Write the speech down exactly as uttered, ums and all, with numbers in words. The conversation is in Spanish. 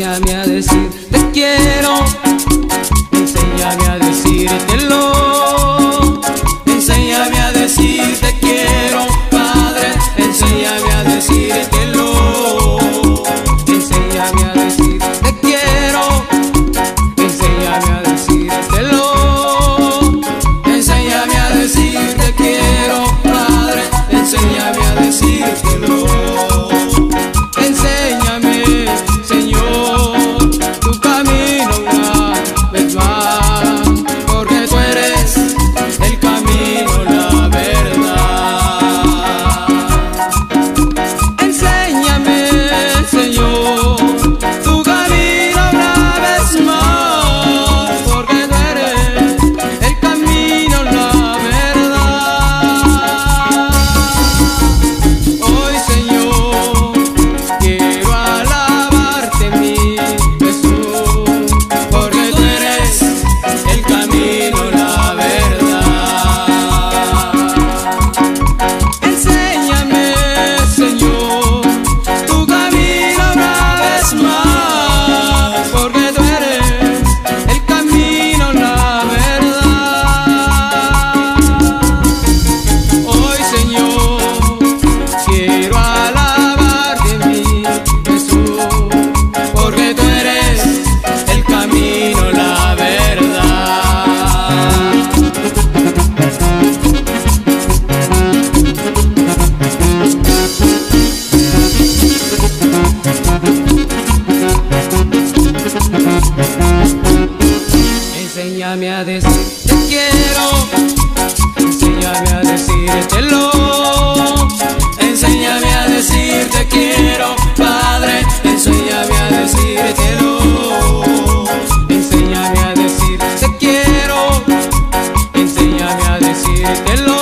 enséñame a decir te quiero, enséñame a decírtelo, enséñame a decir te quiero, Padre, enséñame a decírtelo, enséñame a decir te quiero, enséñame a decírtelo, enséñame a decir te quiero, Padre, enséñame a decírtelo. Enséñame, Señor, tu camino una vez más, porque tú eres el camino, la verdad. Enséñame, Señor, tu camino una vez más, porque tú eres el camino, la verdad. Hoy, Señor, quiero alabarte, mi Jesús, porque tú eres el camino, la verdad. Enséñame, Señor, tu camino una vez más, porque tú eres el camino, la verdad. Hoy, Señor, quiero alabarte, mi Jesús, porque tú eres el camino, la verdad. Enséñame a decir te quiero, enséñame a decírtelo, enséñame a decir te quiero, Padre, enséñame a decírtelo, enséñame a decir te quiero, enséñame a decírtelo.